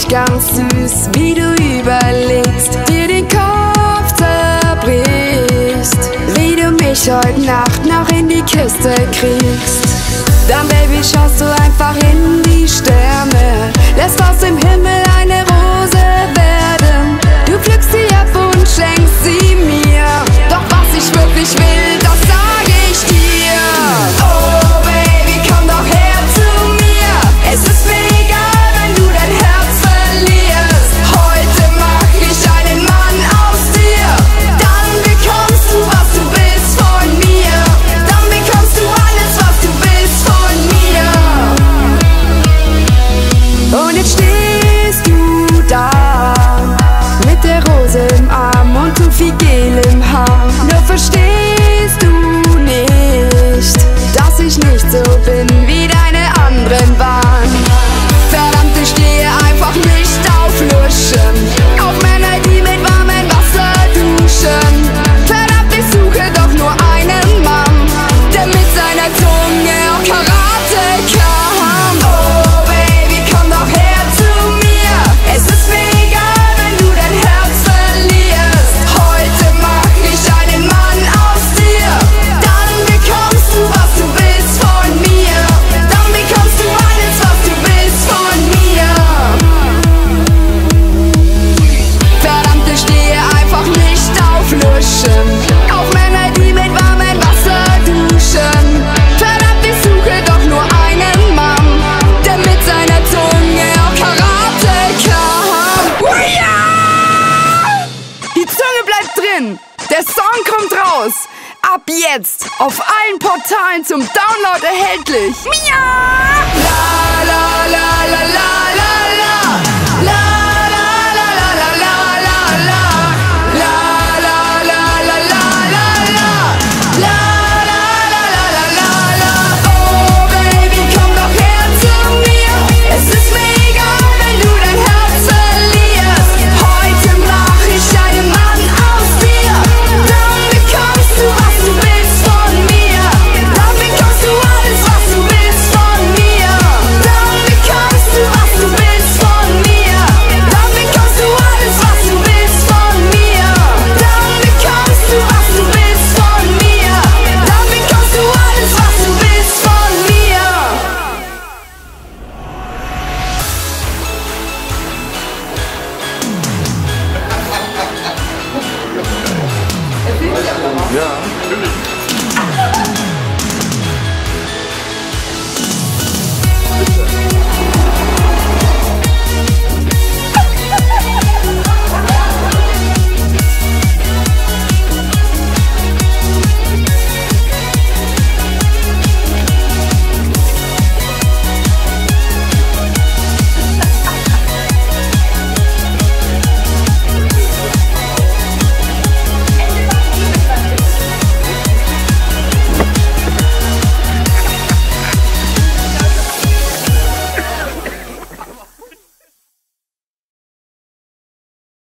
ganz süß, wie du überlegst, dir den Kopf zerbrichst, wie du mich heute Nacht noch in die Kiste kriegst. Dann, Baby, schaust du einfach in die Sterne, lässt aus dem Himmel eine Rose werden. Du pflückst sie ab und schenkst sie mir, doch was ich wirklich will, das sage ich dir. Oh Baby, komm doch her zu mir, es ist mir egal, wenn du dein Herz verlierst. Heute mach ich einen Mann aus dir, dann bekommst du, was du willst von mir. Dann bekommst du alles, was du willst von mir. Und jetzt stehst du da mit der Rose im Arm und zu viel Gel im Haar. Nur verstehst du nicht, dass ich nicht so bin, wie deine anderen waren. Verdammt, ich stehe einfach nicht auf Luschen, auf Männer, die mit warmem Wasser duschen. Verdammt, ich suche doch nur einen Mann, der mit seiner Zunge auch Karate kann. Oh Baby, komm doch her zu mir, es ist mir egal, wenn du dein Herz verlierst. Heute mach ich einen Mann aus dir, dann bekommst du, was du willst von mir. Dann bekommst du alles, was du willst von mir. Verdammt, ich stehe einfach nicht auf Luschen, auf Männer, die mit warmem Wasser duschen. Verdammt, ich suche doch nur einen Mann, der mit seiner Zunge auch Karate kann. Uia! Die Zunge bleibt drin, der Song kommt raus. Ab jetzt auf allen Portalen zum Download erhältlich. Mia! La la la la la.